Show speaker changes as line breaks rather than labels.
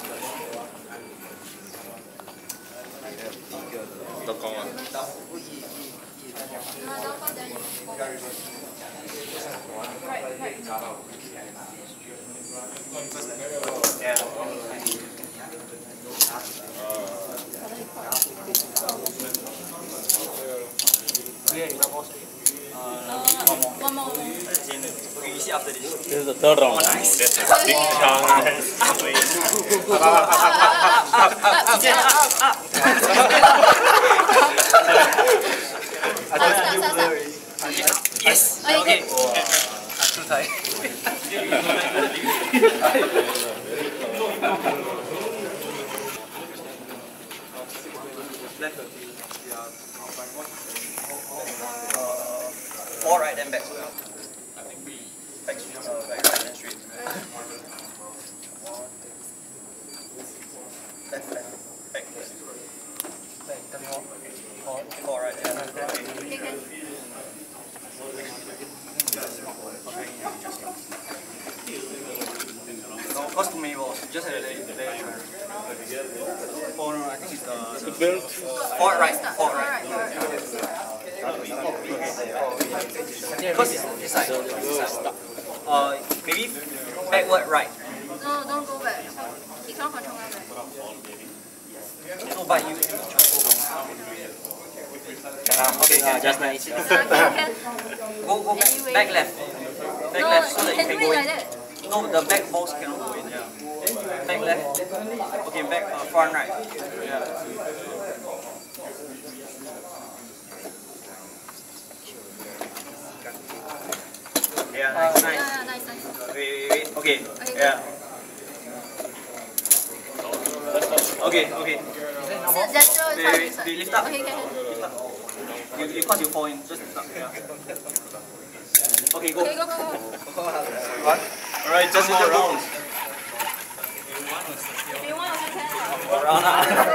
都講啊。
One more.
You see after this.
This is the third round.
Oh, nice.
This is big chance.
Yes.
Okay.
Too tight. Four right, then back. Back, back right, then straight. Left, back. Tell me more. Four right, yeah. No, cost too many balls. Just a little. Oh no, I think it's the
build.
Four right. Because it's like maybe backward right.
No, don't go back. He can't control my back.
No, but you okay, just nice. Go back left. Back left so that you can go in. No, the back balls cannot go in. Yeah. Back left. Okay, back front right. Yeah. Yeah, nice.
Yeah, nice.
Wait. Okay. Yeah. Okay. Wait, lift up.
Okay.
Lift up. You cause you fall in. Just lift up. Yeah. Okay, go.
Okay, go.
One. Alright, just more rounds.
If you want, also can.
Round.